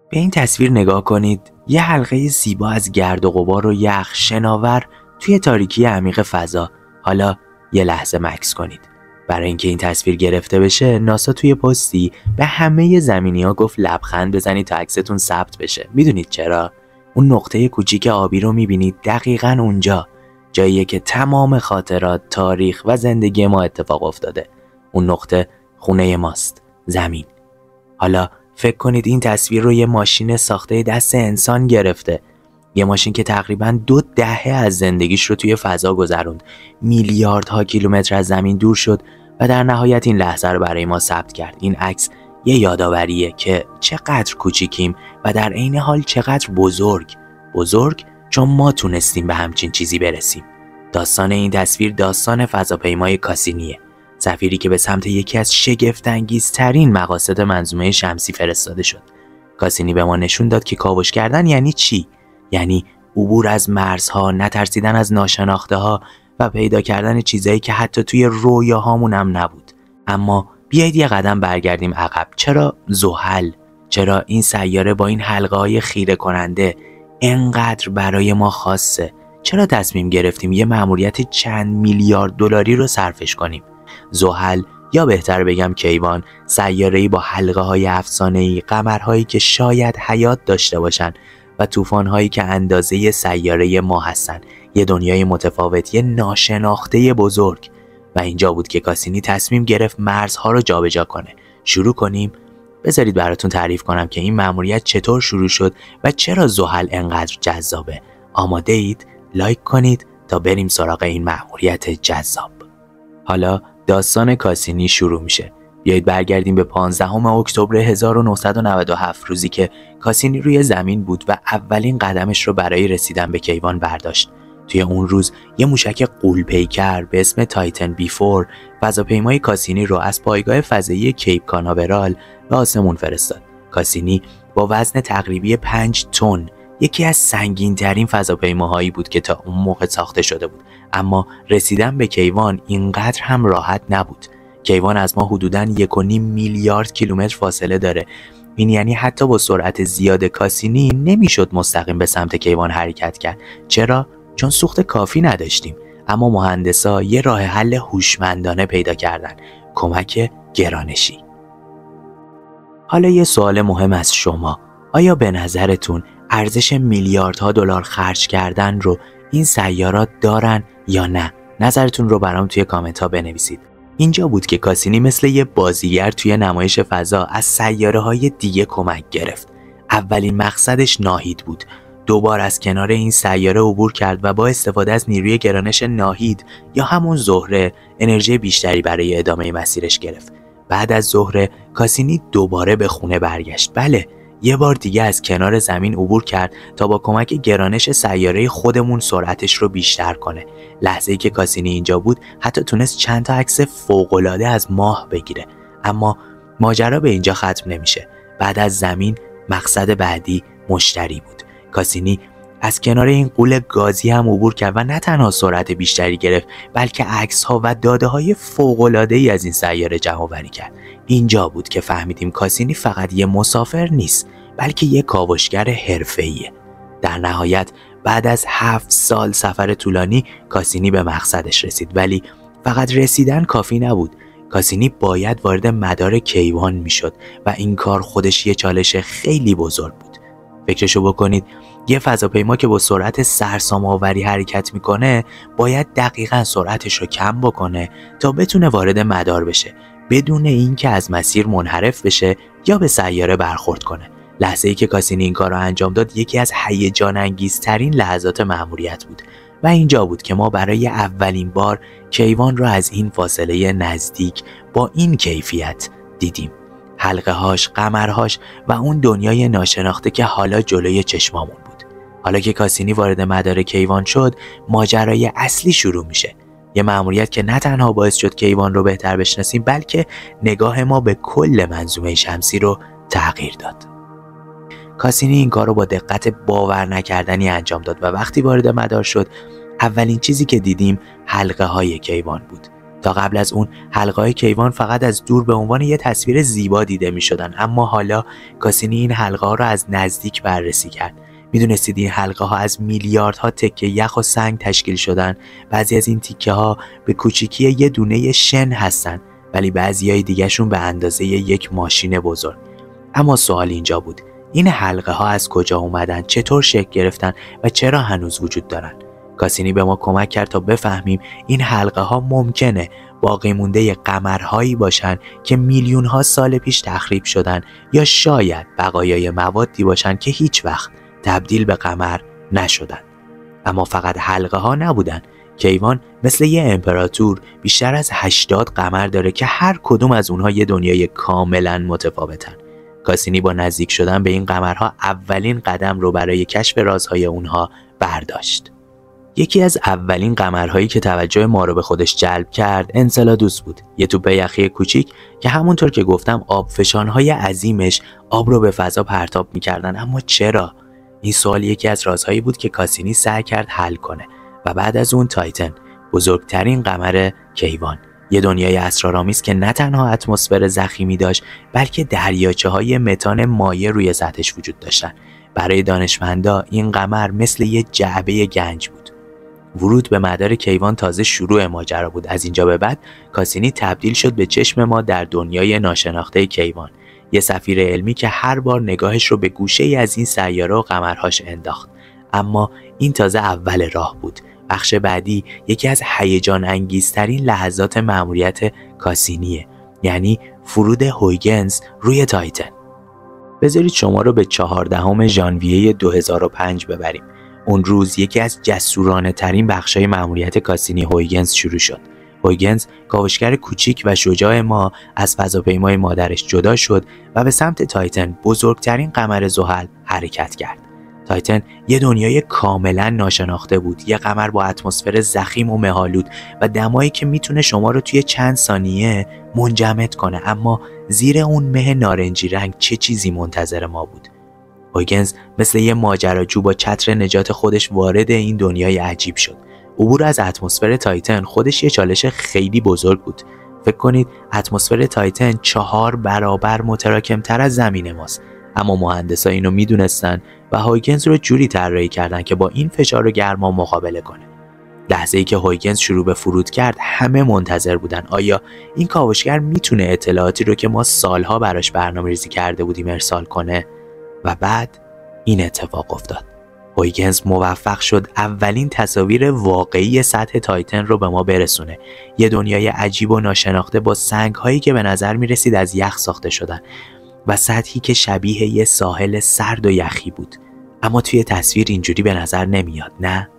به این تصویر نگاه کنید. یه حلقه زیبا از گرد و غبار و یخ شناور توی تاریکی عمیق فضا. حالا یه لحظه مکث کنید. برای اینکه این تصویر گرفته بشه، ناسا توی پستی به همه زمینی‌ها گفت لبخند بزنید تا عکستون ثبت بشه. میدونید چرا؟ اون نقطه کوچیک آبی رو میبینید؟ دقیقاً اونجا، جاییه که تمام خاطرات، تاریخ و زندگی ما اتفاق افتاده. اون نقطه خونه ماست، زمین. حالا فکر کنید این تصویر رو یه ماشین ساخته دست انسان گرفته. یه ماشین که تقریباً 2 دهه از زندگیش رو توی فضا گذروند، میلیاردها کیلومتر از زمین دور شد و در نهایت این لحظه رو برای ما ثبت کرد. این عکس یه یادآوریه که چقدر کوچیکیم و در عین حال چقدر بزرگ چون ما تونستیم به همچین چیزی برسیم. داستان این تصویر داستان فضاپیمای کاسینیه، سفیری که به سمت یکی از شگفت‌انگیزترین مقاصد منظومه شمسی فرستاده شد. کاسینی به ما نشون داد که کاوش کردن یعنی چی؟ یعنی عبور از مرزها، نترسیدن از ناشناخته‌ها و پیدا کردن چیزایی که حتی توی رویاهامون هم نبود. اما بیایید یه قدم برگردیم عقب. چرا زحل؟ چرا این سیاره با این حلقه‌های خیره کننده انقدر برای ما خاصه؟ چرا تصمیم گرفتیم یه مأموریت چند میلیارد دلاری رو صرفش کنیم؟ زحل، یا بهتر بگم کیوان، سیاره‌ای با حلقه‌های افسانه‌ای، قمرهایی که شاید حیات داشته باشن و طوفان‌هایی که اندازه سیاره ما هستن. یه دنیای متفاوت، یه ناشناخته بزرگ. و اینجا بود که کاسینی تصمیم گرفت مرزها رو جابجا کنه. شروع کنیم؟ بذارید براتون تعریف کنم که این مأموریت چطور شروع شد و چرا زحل انقدر جذابه. آماده اید؟ لایک کنید تا بریم سراغ این مأموریت جذاب. حالا داستان کاسینی شروع میشه. بیایید برگردیم به 15 اکتبر 1997، روزی که کاسینی روی زمین بود و اولین قدمش رو برای رسیدن به کیوان برداشت. توی اون روز یه موشک غول‌پیکر به اسم تایتن B4 فضاپیمای کاسینی رو از پایگاه فضایی کیپ کاناورال به آسمون فرستاد. کاسینی با وزن تقریبی 5 تن یکی از سنگین‌ترین فضاپیماهایی بود که تا اون موقع ساخته شده بود. اما رسیدن به کیوان اینقدر هم راحت نبود. کیوان از ما حدوداً 1.5 میلیارد کیلومتر فاصله داره. این یعنی حتی با سرعت زیاد کاسینی نمیشد مستقیم به سمت کیوان حرکت کرد. چرا؟ چون سوخت کافی نداشتیم. اما مهندسا یه راه حل هوشمندانه پیدا کردن: کمک گرانشی. حالا یه سوال مهم از شما: آیا به نظرتون ارزش میلیاردها دلار خرج کردن رو این سیارات دارن یا نه؟ نظرتون رو برام توی کامنت ها بنویسید. اینجا بود که کاسینی مثل یه بازیگر توی نمایش فضا از سیاره‌های دیگه کمک گرفت. اولین مقصدش ناهید بود. 2 بار از کنار این سیاره عبور کرد و با استفاده از نیروی گرانش ناهید یا همون زهره انرژی بیشتری برای ادامه مسیرش گرفت. بعد از زهره کاسینی دوباره به خونه برگشت. بله، یه بار دیگه از کنار زمین عبور کرد تا با کمک گرانش سیاره خودمون سرعتش رو بیشتر کنه. لحظه‌ای که کاسینی اینجا بود حتی تونست چند تا عکس فوق‌العاده از ماه بگیره. اما ماجرا به اینجا ختم نمیشه. بعد از زمین مقصد بعدی مشتری بود. کاسینی از کنار این غول گازی هم عبور کرد و نه تنها سرعت بیشتری گرفت، بلکه عکس‌ها و داده‌های فوق‌العاده‌ای از این سیاره جمع‌آوری کرد. اینجا بود که فهمیدیم کاسینی فقط یه مسافر نیست، بلکه یه کاوشگر حرفه‌ایه. در نهایت بعد از 7 سال سفر طولانی کاسینی به مقصدش رسید، ولی فقط رسیدن کافی نبود. کاسینی باید وارد مدار کیوان میشد و این کار خودش یه چالش خیلی بزرگ بود. فکرشو بکنید، یه فضاپیما که با سرعت سرسام‌آوری حرکت میکنه باید دقیقاً سرعتش رو کم بکنه تا بتونه وارد مدار بشه، بدون اینکه از مسیر منحرف بشه یا به سیاره برخورد کنه. لحظه‌ای که کاسینی این کار رو انجام داد یکی از هیجان انگیزترین لحظات مأموریت بود و اینجا بود که ما برای اولین بار کیوان رو از این فاصله نزدیک با این کیفیت دیدیم. حلقه‌هاش، قمرهاش و اون دنیای ناشناخته که حالا جلوی چشمامون بود. حالا که کاسینی وارد مدار کیوان شد، ماجرای اصلی شروع میشه. یه مأموریت که نه تنها باعث شد کیوان رو بهتر بشناسیم، بلکه نگاه ما به کل منظومه شمسی رو تغییر داد. کاسینی این کار رو با دقت باور نکردنی انجام داد و وقتی وارد مدار شد، اولین چیزی که دیدیم حلقه‌های کیوان بود. تا قبل از اون حلقه‌های کیوان فقط از دور به عنوان یه تصویر زیبا دیده می‌شدن، اما حالا کاسینی این حلقه‌ها رو از نزدیک بررسی کرد. میدونستید این حلقه‌ها از میلیاردها تکه یخ و سنگ تشکیل شدن. بعضی از این تیکه‌ها به کوچیکی یه دونه شن هستن، ولی بعضیای دیگه‌شون به اندازه یک ماشین بزرگ. اما سوال اینجا بود، این حلقه‌ها از کجا اومدن؟ چطور شکل گرفتن و چرا هنوز وجود دارن؟ کاسینی به ما کمک کرد تا بفهمیم این حلقه‌ها ممکنه باقی مونده قمرهایی باشن که میلیون‌ها سال پیش تخریب شدن، یا شاید بقایای موادی باشن که هیچ وقت تبدیل به قمر نشدن. اما فقط حلقه‌ها نبودن. کیوان مثل یه امپراتور بیشتر از 80 قمر داره که هر کدوم از اونها یه دنیای کاملا متفاوتن. کاسینی با نزدیک شدن به این قمرها اولین قدم رو برای کشف رازهای اونها برداشت. یکی از اولین قمرهایی که توجه ما رو به خودش جلب کرد انسلادوس بود، یه توپ یخی کوچیک که همونطور که گفتم آبفشان‌های عظیمش آب رو به فضا پرتاب می‌کردن. اما چرا؟ این سوال یکی از رازهایی بود که کاسینی سعی کرد حل کنه. و بعد از اون تایتن، بزرگترین قمر کیوان، یه دنیای اسرارآمیز که نه تنها اتمسفر ضخیمی داشت، بلکه دریاچه‌های متان مایع روی سطحش وجود داشتن. برای دانشمندا این قمر مثل یه جعبه گنج بود. ورود به مدار کیوان تازه شروع ماجرا بود. از اینجا به بعد کاسینی تبدیل شد به چشم ما در دنیای ناشناخته کیوان، یه سفیر علمی که هر بار نگاهش رو به گوشه‌ای از این سیاره و قمرهاش انداخت. اما این تازه اول راه بود. بخش بعدی یکی از هیجان انگیزترین لحظات مأموریت کاسینیه، یعنی فرود هویگنز روی تایتن. بذارید شما رو به 14 ژانویه 2005 ببریم. اون روز یکی از جسورانه ترین بخشای مأموریت کاسینی هویگنز شروع شد. هویگنز، کاوشگر کوچیک و شجاع ما، از فضاپیمای مادرش جدا شد و به سمت تایتن، بزرگترین قمر زحل، حرکت کرد. تایتن یه دنیای کاملا ناشناخته بود، یه قمر با اتمسفر ضخیم و مه‌آلود و دمایی که میتونه شما رو توی چند ثانیه منجمد کنه. اما زیر اون مه نارنجی رنگ چه چیزی منتظر ما بود؟ هویگنز مثل یه ماجراجو با چتر نجات خودش وارد این دنیای عجیب شد. عبور از اتمسفر تایتن خودش یه چالش خیلی بزرگ بود. فکر کنید اتمسفر تایتن 4 برابر متراکم‌تر از زمین ماست. اما مهندسا اینو میدونستن و هویگنز رو جوری طراحی کردن که با این فشار و گرما مقابله کنه. لحظه‌ای که هویگنز شروع به فرود کرد، همه منتظر بودن آیا این کاوشگر میتونه اطلاعاتی رو که ما سالها براش برنامه‌ریزی کرده بودیم ارسال کنه. و بعد این اتفاق افتاد. هویگنز موفق شد اولین تصاویر واقعی سطح تایتن رو به ما برسونه. یه دنیای عجیب و ناشناخته با سنگ‌هایی که به نظر می‌رسید از یخ ساخته شدن و سطحی که شبیه یه ساحل سرد و یخی بود. اما توی تصویر اینجوری به نظر نمیاد، نه؟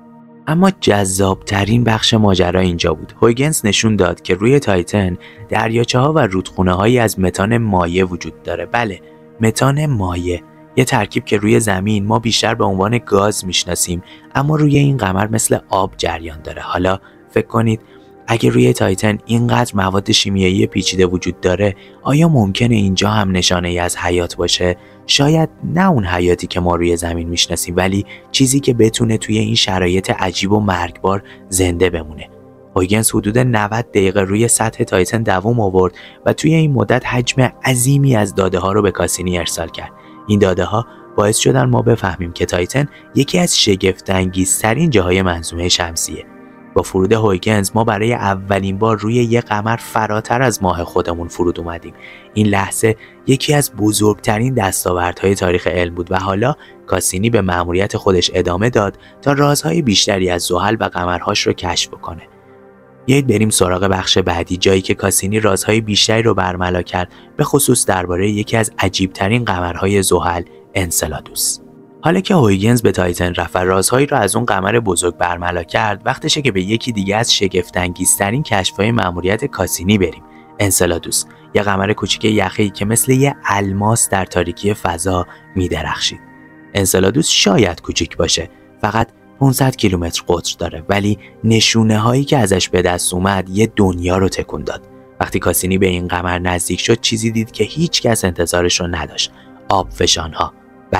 اما جذابترین بخش ماجرا اینجا بود. هویگنز نشون داد که روی تایتن دریاچه‌ها و رودخونه‌هایی از متان مایع وجود داره. بله، متان مایع، یه ترکیب که روی زمین ما بیشتر به عنوان گاز میشناسیم، اما روی این قمر مثل آب جریان داره. حالا فکر کنید اگه روی تایتن اینقدر مواد شیمیایی پیچیده وجود داره، آیا ممکنه اینجا هم نشانه ای از حیات باشه؟ شاید نه اون حیاتی که ما روی زمین میشناسیم، ولی چیزی که بتونه توی این شرایط عجیب و مرگبار زنده بمونه. هویگنز حدود 90 دقیقه روی سطح تایتن دوام آورد و توی این مدت حجم عظیمی از داده ها رو به کاسینی ارسال کرد. این داده ها باعث شدن ما بفهمیم که تایتن یکی از شگفت‌انگیزترین جاهای منظومه شمسیه. با فرود هویگنز ما برای اولین بار روی یک قمر فراتر از ماه خودمون فرود اومدیم. این لحظه یکی از بزرگترین دستاوردهای تاریخ علم بود و حالا کاسینی به مأموریت خودش ادامه داد تا رازهای بیشتری از زحل و قمرهاش رو کشف کنه. بیایید بریم سراغ بخش بعدی، جایی که کاسینی رازهای بیشتری رو برملا کرد، به خصوص درباره یکی از عجیبترین قمرهای زحل، انسلادوس. حالا که هویگنز به تایتن رفت و رازهایی رو از اون قمر بزرگ برملا کرد، وقتشه که به یکی دیگه از شگفت‌انگیزترین کشف‌های مأموریت کاسینی بریم. انسلادوس، یه قمر کوچیک یخی که مثل یه الماس در تاریکی فضا می‌درخشید. انسلادوس شاید کوچیک باشه، فقط 500 کیلومتر قطر داره، ولی نشونه هایی که ازش به دست اومد یه دنیا رو تکون داد. وقتی کاسینی به این قمر نزدیک شد، چیزی دید که هیچ کس انتظارش رو نداشت. آبفشان‌ها. بله،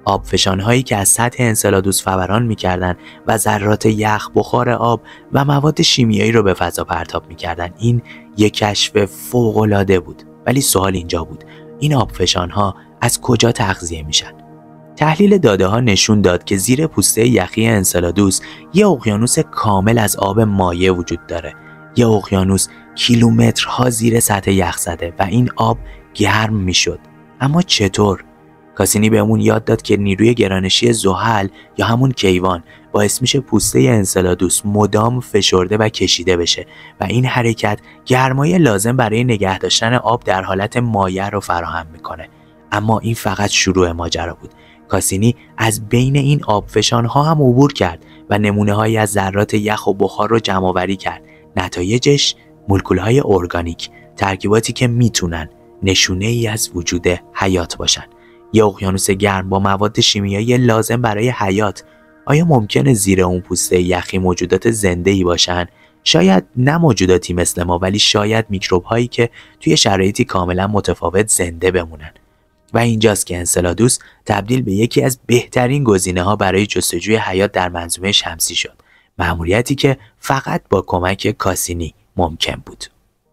آبفشان‌هایی که از سطح انسلادوس فوران می‌کردند و ذرات یخ، بخار آب و مواد شیمیایی رو به فضا پرتاب می‌کردند. این یک کشف فوق‌العاده بود. ولی سوال اینجا بود: این آبفشان‌ها از کجا تغذیه میشن؟ تحلیل داده‌ها نشون داد که زیر پوسته یخی انسلادوس یه اقیانوس کامل از آب مایع وجود داره. یه اقیانوس کیلومترها زیر سطح یخ زده و این آب گرم میشد. اما چطور؟ کاسینی بهمون یاد داد که نیروی گرانشی زحل یا همون کیوان باعث میشه پوسته انسلادوس مدام فشرده و کشیده بشه و این حرکت گرمای لازم برای نگه داشتن آب در حالت مایع رو فراهم میکنه. اما این فقط شروع ماجرا بود. کاسینی از بین این آبفشان‌ها هم عبور کرد و نمونه‌هایی از ذرات یخ و بخار رو جمع‌آوری کرد. نتایجش مولکول‌های ارگانیک، ترکیباتی که میتونن نشونه‌ای از وجود حیات باشن. یه اقیانوس گرم با مواد شیمیایی لازم برای حیات. آیا ممکنه زیر اون پوسته یخی موجودات زنده‌ای باشن؟ شاید نه موجوداتی مثل ما، ولی شاید میکروب‌هایی که توی شرایطی کاملا متفاوت زنده بمونن. و اینجاست که انسلادوس تبدیل به یکی از بهترین گزینه‌ها برای جستجوی حیات در منظومه شمسی شد. مأموریتی که فقط با کمک کاسینی ممکن بود.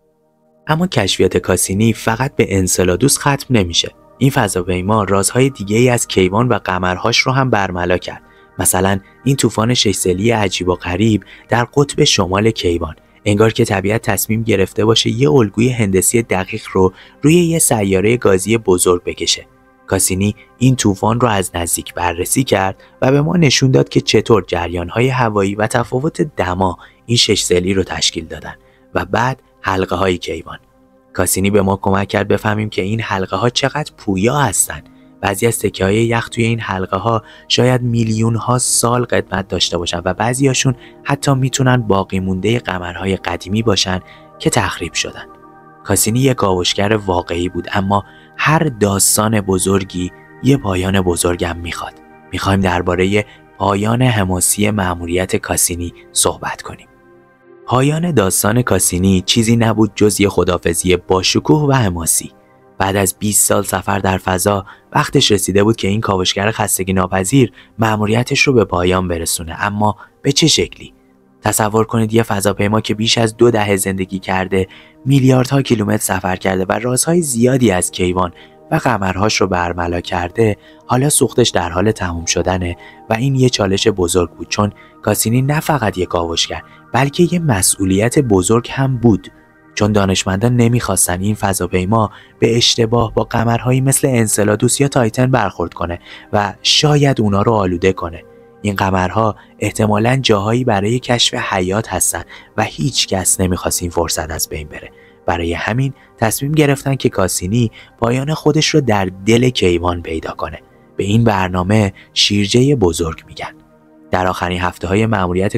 اما کشفیات کاسینی فقط به انسلادوس ختم نمیشه. این فضاپیما رازهای دیگه‌ای از کیوان و قمرهاش رو هم برملا کرد. مثلا این طوفان 6 سالی عجیب و غریب در قطب شمال کیوان، انگار که طبیعت تصمیم گرفته باشه یه الگوی هندسی دقیق رو روی یه سیاره گازی بزرگ بکشه. کاسینی این طوفان رو از نزدیک بررسی کرد و به ما نشون داد که چطور جریان‌های هوایی و تفاوت دما این 6 سالی رو تشکیل دادن. و بعد حلقه‌های کیوان. کاسینی به ما کمک کرد بفهمیم که این حلقه‌ها چقدر پویا هستن. بعضی از تکه‌های یخ توی این حلقه‌ها شاید میلیون‌ها سال قدمت داشته باشن و بعضیاشون حتی میتونن باقی مونده قمرهای قدیمی باشن که تخریب شدن. کاسینی یک کاوشگر واقعی بود، اما هر داستان بزرگی یه پایان بزرگم میخواد. میخوایم درباره پایان حماسی مأموریت کاسینی صحبت کنیم. پایان داستان کاسینی چیزی نبود جز یه خداحافظی با شکوه و حماسی. بعد از 20 سال سفر در فضا، وقتش رسیده بود که این کاوشگر خستگی ناپذیر مأموریتش رو به پایان برسونه. اما به چه شکلی؟ تصور کنید یه فضاپیما که بیش از 2 دهه زندگی کرده، میلیاردها کیلومتر سفر کرده و رازهای زیادی از کیوان و قمرهاش رو برملا کرده، حالا سوختش در حال تموم شدنه. و این یه چالش بزرگ بود، چون کاسینی نه فقط یه کاوشگر بلکه یه مسئولیت بزرگ هم بود، چون دانشمندان نمیخواستن این فضاپیما به اشتباه با قمرهایی مثل انسلادوس یا تایتن برخورد کنه و شاید اونا رو آلوده کنه. این قمرها احتمالاً جاهایی برای کشف حیات هستن و هیچ کس نمیخواست این فرصت از بین بره. برای همین تصمیم گرفتن که کاسینی پایان خودش رو در دل کیوان پیدا کنه. به این برنامه شیرجه بزرگ میگن. در آخرین هفته‌های مأموریت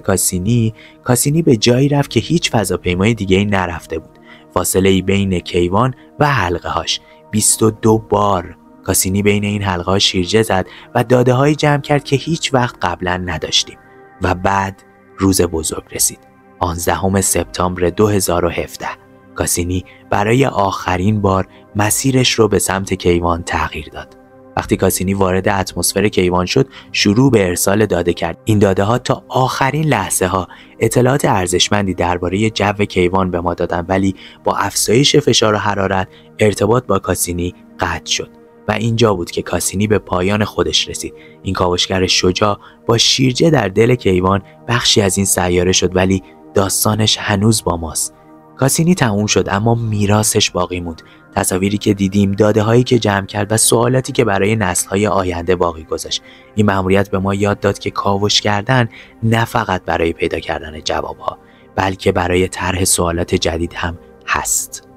کاسینی به جایی رفت که هیچ فضاپیمای دیگه‌ای نرفته بود. فاصله‌ای بین کیوان و حلقه‌هاش 22 بار. کاسینی بین این حلقه‌ها شیرجه زد و داده‌هایی جمع کرد که هیچ وقت قبلا نداشتیم. و بعد روز بزرگ رسید. 15 سپتامبر 2017. کاسینی برای آخرین بار مسیرش رو به سمت کیوان تغییر داد. وقتی کاسینی وارد اتمسفر کیوان شد، شروع به ارسال داده کرد. این داده ها تا آخرین لحظه ها اطلاعات ارزشمندی درباره جو کیوان به ما دادن، ولی با افزایش فشار و حرارت ارتباط با کاسینی قطع شد. و اینجا بود که کاسینی به پایان خودش رسید. این کاوشگر شجاع با شیرجه در دل کیوان بخشی از این سیاره شد، ولی داستانش هنوز با ماست. کاسینی تموم شد، اما میراثش باقی موند. تصاویری که دیدیم، داده‌هایی که جمع کرد و سوالاتی که برای نسل‌های آینده باقی گذاشت. این مأموریت به ما یاد داد که کاوش کردن نه فقط برای پیدا کردن جواب‌ها، بلکه برای طرح سوالات جدید هم هست.